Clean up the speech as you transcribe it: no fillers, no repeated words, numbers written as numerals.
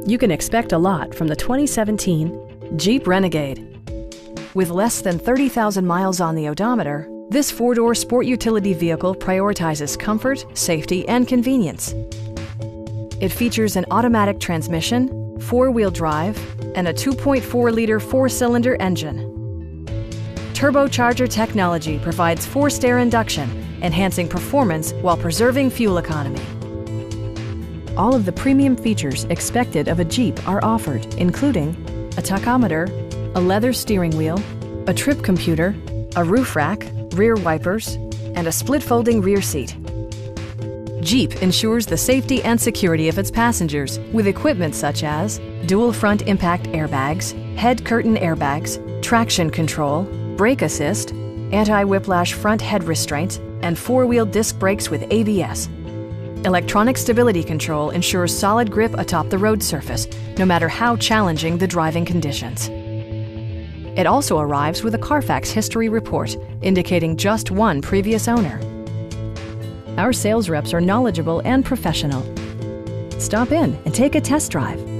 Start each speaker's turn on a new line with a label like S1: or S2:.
S1: You can expect a lot from the 2017 Jeep Renegade. With less than 30,000 miles on the odometer, this four-door sport utility vehicle prioritizes comfort, safety, and convenience. It features an automatic transmission, four-wheel drive, and a 2.4-liter four-cylinder engine. Turbocharger technology provides forced air induction, enhancing performance while preserving fuel economy. All of the premium features expected of a Jeep are offered, including a tachometer, a leather steering wheel, a trip computer, a roof rack, rear wipers, and a split-folding rear seat. Jeep ensures the safety and security of its passengers with equipment such as dual front impact airbags, head curtain airbags, traction control, brake assist, anti-whiplash front head restraints, and four-wheel disc brakes with ABS. Electronic stability control ensures solid grip atop the road surface, no matter how challenging the driving conditions. It also arrives with a Carfax history report, indicating just one previous owner. Our sales reps are knowledgeable and professional. Stop in and take a test drive.